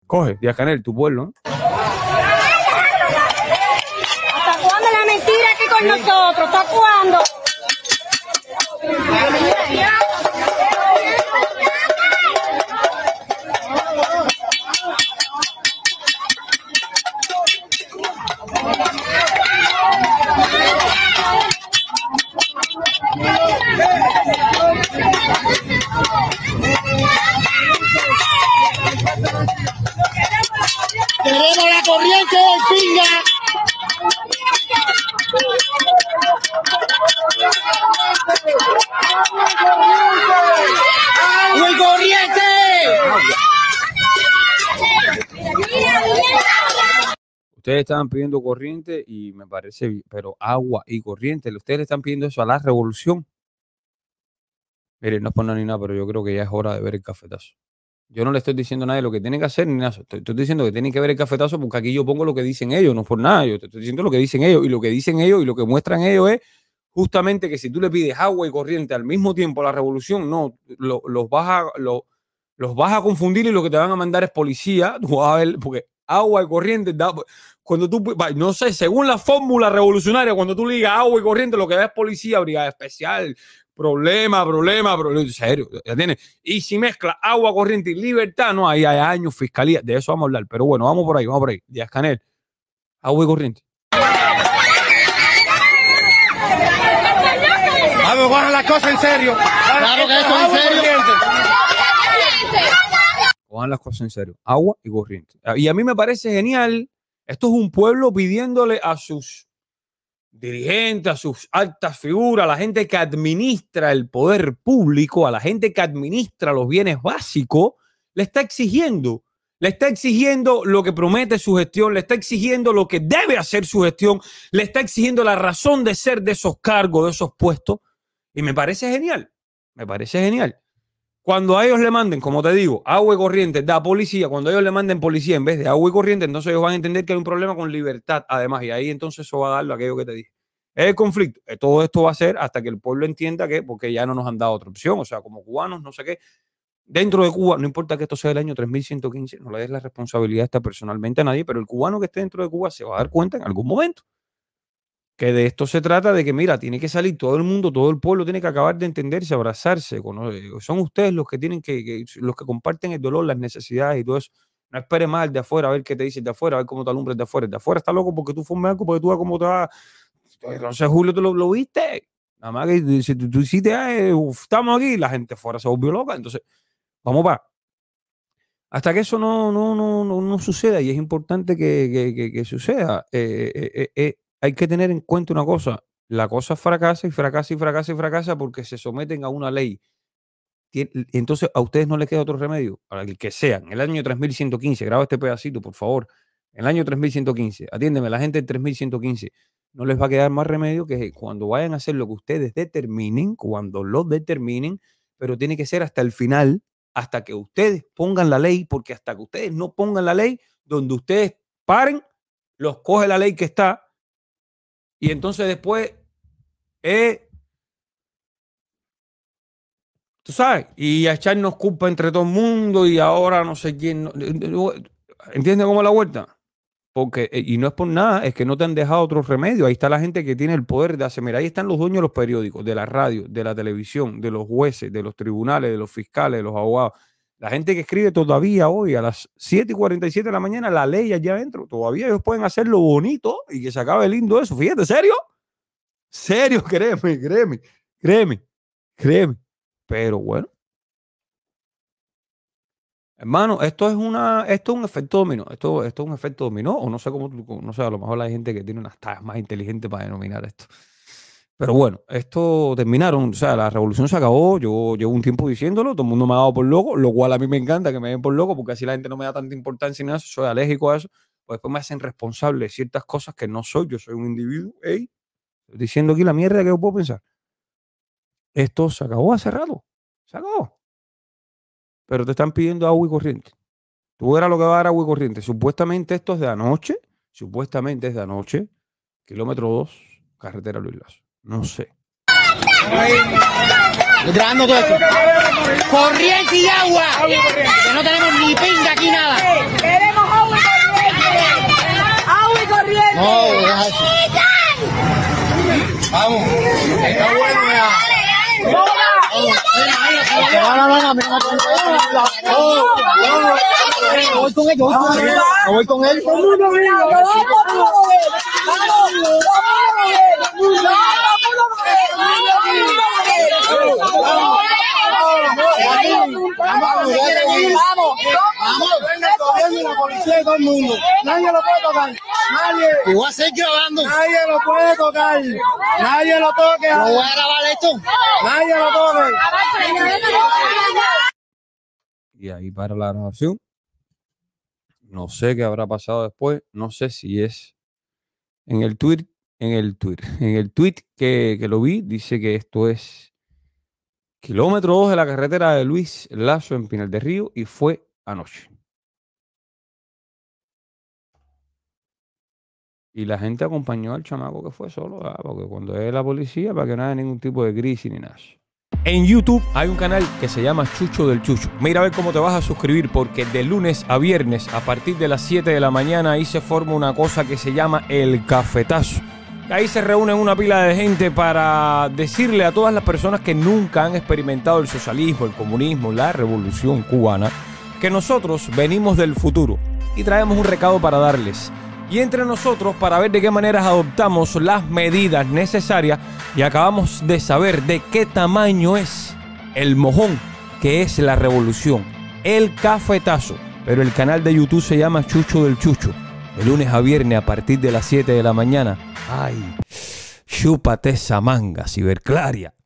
Coge, Díaz-Canel, tu pueblo, ¿no? ¿Hasta cuándo la mentira aquí con nosotros? ¿Hasta cuándo? Queremos la corriente del pinga. ¡Agua y corriente! Ustedes estaban pidiendo corriente y me parece bien, pero agua y corriente. Ustedes le están pidiendo eso a la revolución. Miren, no es por nada ni nada, pero yo creo que ya es hora de ver el cafetazo. Yo no le estoy diciendo a nadie lo que tiene que hacer ni nada. Estoy diciendo que tienen que ver el cafetazo porque aquí yo pongo lo que dicen ellos, no es por nada. Yo te estoy diciendo lo que dicen ellos y lo que dicen ellos y lo que muestran ellos es justamente que si tú le pides agua y corriente al mismo tiempo a la revolución, no, los vas a confundir y lo que te van a mandar es policía. Tú vas a ver, porque agua y corriente, cuando tú, no sé, según la fórmula revolucionaria, cuando tú le digas agua y corriente, lo que da es policía, brigada especial, problema, en serio, ya tienes. Y si mezcla agua, corriente y libertad, no, ahí hay años, fiscalía, de eso vamos a hablar. Pero bueno, vamos por ahí. Díaz-Canel, agua y corriente. Vamos, cojan las cosas en serio. Claro que esto es en serio. Cojan las cosas en serio. Agua y corriente. Y a mí me parece genial. Esto es un pueblo pidiéndole a sus dirigentes, a sus altas figuras, a la gente que administra el poder público, a la gente que administra los bienes básicos, le está exigiendo lo que promete su gestión, le está exigiendo lo que debe hacer su gestión, le está exigiendo la razón de ser de esos cargos, de esos puestos. Y me parece genial. Cuando a ellos le manden, como te digo, agua y corriente, da policía, cuando ellos le manden policía en vez de agua y corriente, entonces ellos van a entender que hay un problema con libertad, además, y ahí entonces eso va a darlo a aquello que te dije. Es el conflicto. Todo esto va a ser hasta que el pueblo entienda que, porque ya no nos han dado otra opción, o sea, como cubanos, no sé qué, dentro de Cuba, no importa que esto sea el año 3115, no le des la responsabilidad esta personalmente a nadie, pero el cubano que esté dentro de Cuba se va a dar cuenta en algún momento que de esto se trata, de que, mira, tiene que salir todo el mundo, todo el pueblo tiene que acabar de entenderse, abrazarse. Son ustedes los que tienen los que comparten el dolor, las necesidades y todo eso. No esperes más al de afuera, a ver qué te dice el de afuera, a ver cómo te alumbra el de afuera. El de afuera está loco porque tú formes algo, porque tú ves cómo te va. Entonces, Julio, tú lo viste. Nada más que si tú hiciste, estamos aquí, la gente afuera se volvió loca. Entonces, vamos para. Hasta que eso no suceda, y es importante que suceda, hay que tener en cuenta una cosa: la cosa fracasa y fracasa y fracasa y fracasa porque se someten a una ley. Entonces, a ustedes no les queda otro remedio, para el que sea. En el año 3115, graba este pedacito, por favor. En el año 3115, atiéndeme, la gente del 3115, no les va a quedar más remedio que cuando vayan a hacer lo que ustedes determinen, cuando lo determinen, pero tiene que ser hasta el final, hasta que ustedes pongan la ley, porque hasta que ustedes no pongan la ley, donde ustedes paren, los coge la ley que está, y entonces después, tú sabes, y a echarnos culpa entre todo el mundo, y ahora no sé quién. ¿Entiendes cómo es la vuelta? Porque, y no es por nada, es que no te han dejado otro remedio. Ahí está la gente que tiene el poder de hacer. Mira, ahí están los dueños de los periódicos, de la radio, de la televisión, de los jueces, de los tribunales, de los fiscales, de los abogados. La gente que escribe todavía hoy a las 7:47 de la mañana la ley allá adentro. Todavía ellos pueden hacerlo bonito y que se acabe lindo eso. Fíjate, ¿serio? Serio, créeme. Pero bueno. Hermano, esto es un efecto dominó. Esto es un efecto dominó, o no sé cómo, no sé, a lo mejor hay gente que tiene unas tareas más inteligentes para denominar esto. Pero bueno, esto terminaron, o sea, la revolución se acabó. Yo llevo un tiempo diciéndolo, todo el mundo me ha dado por loco, lo cual a mí me encanta que me den por loco, porque así la gente no me da tanta importancia ni nada, soy alérgico a eso, pues después me hacen responsable de ciertas cosas que no soy. Yo soy un individuo, estoy diciendo aquí la mierda que yo puedo pensar. Esto se acabó hace rato, se acabó. Pero te están pidiendo agua y corriente. Tú verás lo que va a dar agua y corriente. Supuestamente esto es de anoche. Supuestamente es de anoche. Kilómetro 2, carretera Luis Lazo. No sé. Grabando todo esto. Corriente y agua. Que no tenemos ni pinga aquí nada. voy con él, yo voy con él. La policía y todo el mundo. Nadie lo puede tocar. Nadie. Y voy a seguir grabando. Nadie lo puede tocar. Nadie lo toque. No voy a grabar esto. Nadie lo toque. Y ahí para la grabación. No sé qué habrá pasado después. No sé si es en el tweet. En el tweet que lo vi, dice que esto es kilómetro 2 de la carretera de Luis Lazo en Pinar del Río y fue anoche. Y la gente acompañó al chamaco que fue solo, porque cuando es la policía, para que no haya ningún tipo de crisis ni nada. En YouTube hay un canal que se llama Chucho del Chucho. Mira a ver cómo te vas a suscribir, porque de lunes a viernes, a partir de las 7 de la mañana, ahí se forma una cosa que se llama El Cafetazo. Ahí se reúnen una pila de gente para decirle a todas las personas que nunca han experimentado el socialismo, el comunismo, la revolución cubana, que nosotros venimos del futuro y traemos un recado para darles. Y entre nosotros, para ver de qué maneras adoptamos las medidas necesarias y acabamos de saber de qué tamaño es el mojón que es la revolución. El Cafetazo. Pero el canal de YouTube se llama Chucho del Chucho. De lunes a viernes a partir de las 7 de la mañana. ¡Ay! Chúpate esa manga, ciberclaria.